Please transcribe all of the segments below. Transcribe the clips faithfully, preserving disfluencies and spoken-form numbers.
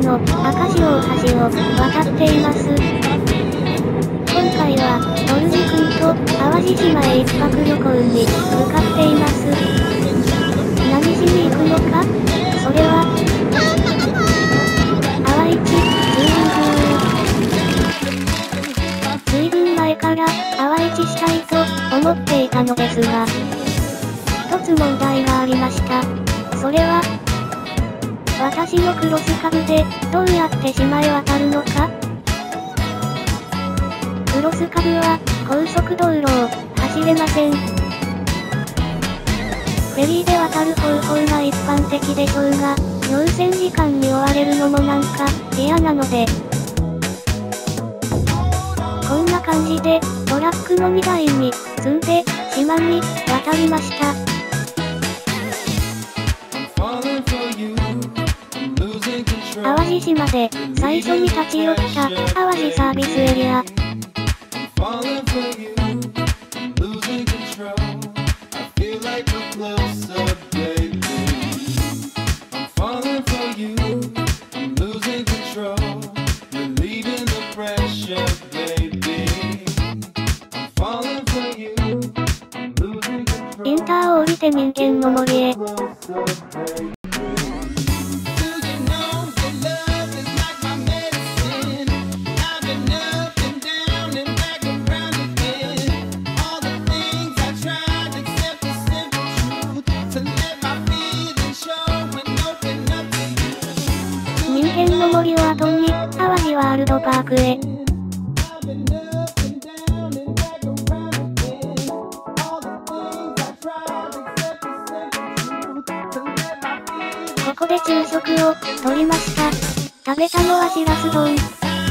の赤潮大橋を渡っています。今回はドルジ君と淡路島へ一泊旅行に向かっています。何しに行くのか？それは淡市水軍。随分前から淡市したいと思っていたのですが、一つ問題がありました。それは私のクロスカブでどうやって島へ渡るのか？クロスカブは高速道路を走れません。フェリーで渡る方法が一般的でしょうが、乗船時間に追われるのもなんか嫌なので、こんな感じでトラックの荷台に積んで島に渡りました。淡路島で最初に立ち寄った淡路サービスエリア。インターを降りて人間の森へ。人間の森を後に淡路ワールドパークへ。ここで昼食をとりました。食べたのはしらす丼。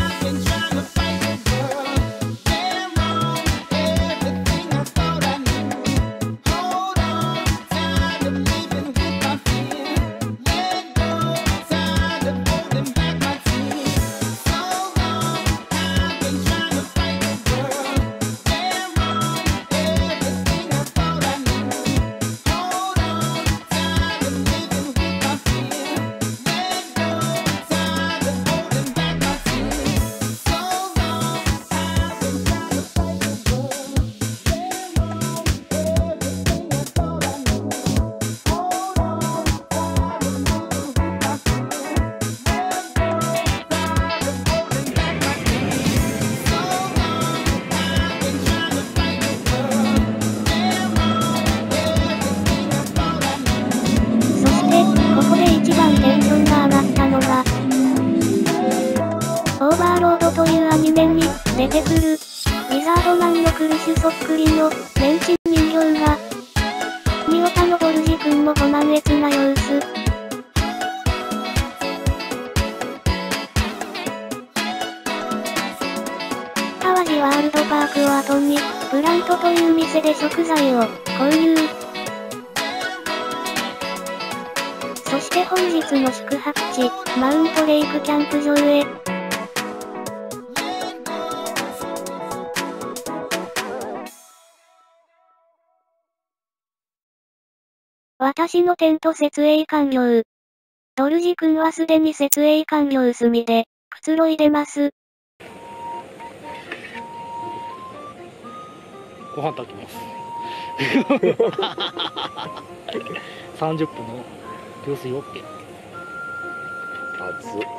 オーバーロードというアニメに出てくる、ウィザードマンのクルシュそっくりのメンチ人形が、ニオタのボルジ君もご満悦な様子。淡路ワールドパークを後に、プラントという店で食材を購入。そして本日の宿泊地、マウントレイクキャンプ場へ。私のテント設営完了。ドルジ君はすでに設営完了済みで、くつろいでます。 ご飯炊きます。さんじゅっぷんの給水 OK。 熱っ。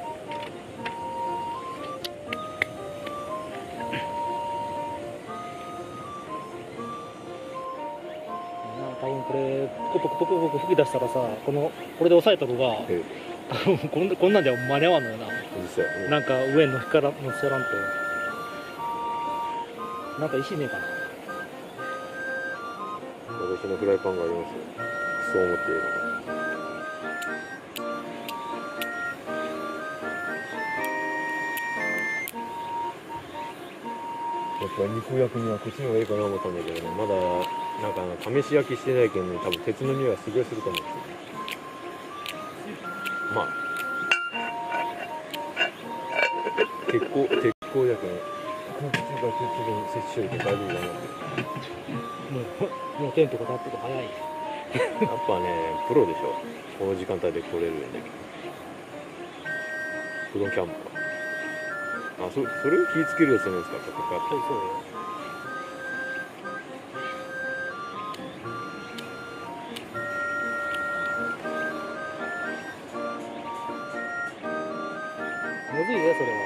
多分これポコポコポコポコ吹き出したらさ、このこれで押さえたのがこんこんなんじゃ間に合わんのよな。なんか上の光らのせらんと。なんか石ねえかな。 私のフライパンがありますよ。そう思っている。やっぱ肉焼くにはこっちの方がいいかな思ったんだけどね、まだなんか試し焼きしてないけどね、多分鉄の匂いはすごいすると思うんですよ。まあ鉄鋼鉄鋼だけど空気中から鉄に接しといて大丈夫だなって。 もうもうテントが立ってて早い。 やっぱねプロでしょ、この時間帯で来れるんで。 うどんキャンプか。あ、そそれを火つけるやつじゃないですか、ここか。 そうそうよ。むずいね、それは。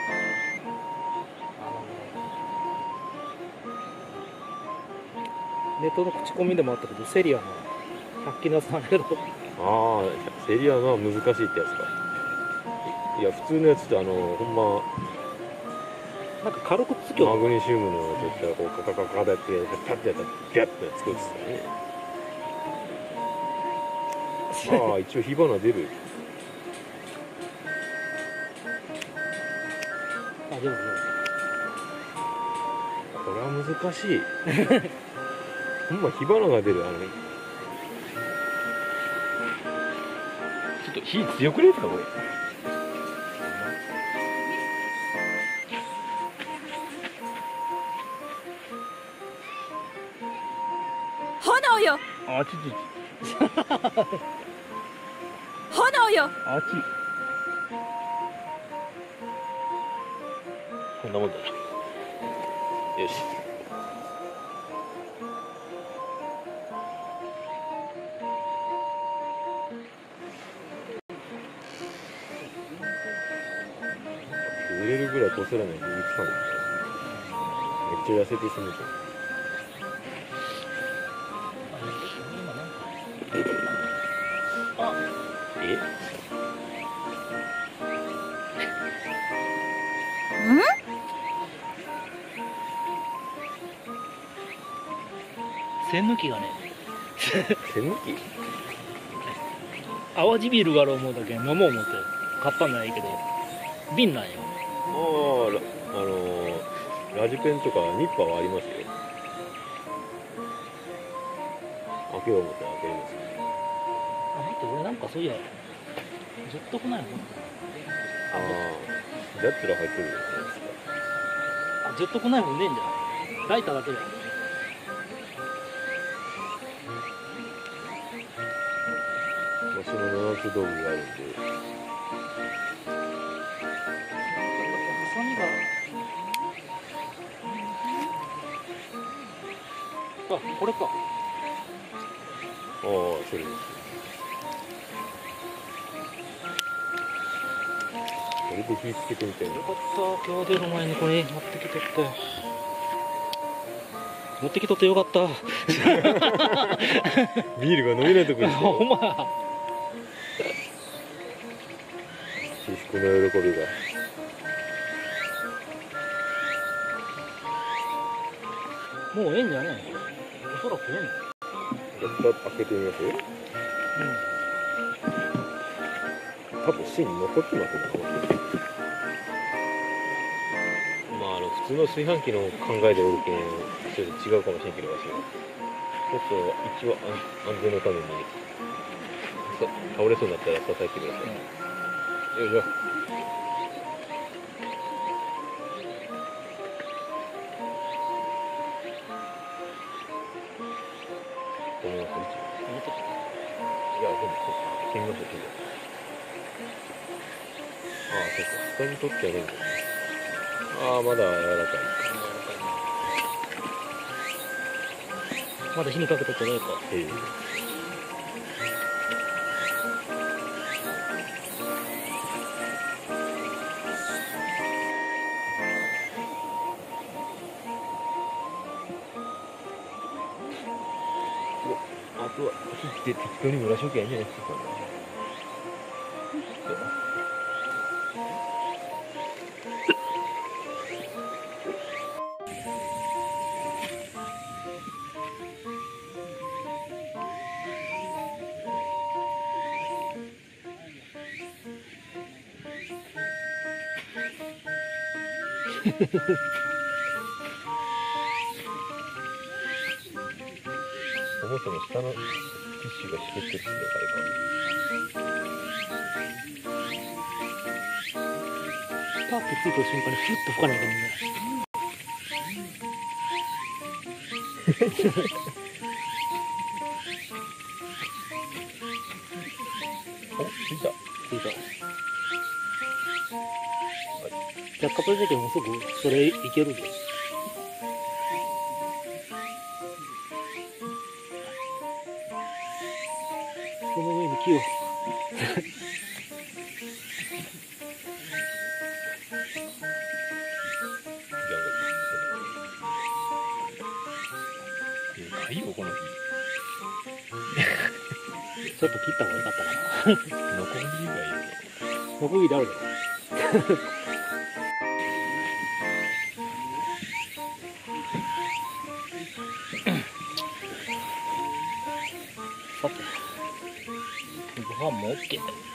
あのネットの口コミでもあったけど、セリアのひゃく均のやつなんだけど。 ああ、セリアのは難しいってやつか。いや、普通のやつってあのほんまなんか軽くつきょマグネシウムの絶対こうカカカカカってパッてやったらギャッて作るっつったね。ああ、一応火花出る。 あ、でもね。 これは難しい。ほんま火花が出る。あのちょっと火強くないですかこれ。 炎よ。 あちち炎よ。 あちこんなもんだな。よし。売れるぐらいこすらないといつかない。めっちゃ痩せて済むじゃん。え？ 栓抜きがね。 栓抜き？ 淡路ビールがある思うだけ飲もう思って買ったんじゃないけど瓶なんよ。 ああ、ラあのー、ラジペンとかニッパーはありますよ。開けよう思ったら開けれますよ。 あ、待って、俺なんかそういやジェットコナイフ持ってああ、だったら入ってるじゃないですか。 た。あ、ジェットコナイフねえんじゃん。ライターだけだよ。 私の七つ道具があるんで。 ハサミが。あ、これか。 ああ、それです。これで火つけてみたいな。 よかった、今日出る前にこれ持ってきとって。持ってきとってよかった。 ビールが飲めないとこにした。 ほんまや。 至福の喜びが。 もうええんじゃねえの。おそらくええんだ。 じゃあ開けてみますよ。うん。多分芯残ってますね。まああの普通の炊飯器の考えでおるけんちょっと違うかもしれんけど、わしはちょっと一応安安全のために倒れそうになったら支えてください。うん、よいしょ。ごめんなさい。いや、でも、開けてみましょう、ああ、そうか。下に取ってやるんだ。ああ、まだ柔らかい。 まだ火にかけとってないか。 ええ。あとは切って適当に蒸らしときゃいいんじゃないですか。そもそも下のティッシュが湿ってるってのがあれか。 パーってついた瞬間にフルッと吹かないからね。 お、ついた。 ついた。 百貨店だけもうすぐそれいけるぞ。この上に木をいいよこの木。 ちょっと切った方がよかったかな。 ノコギリがいいよ。 ノコギリあるよ。さて、ご飯も OK。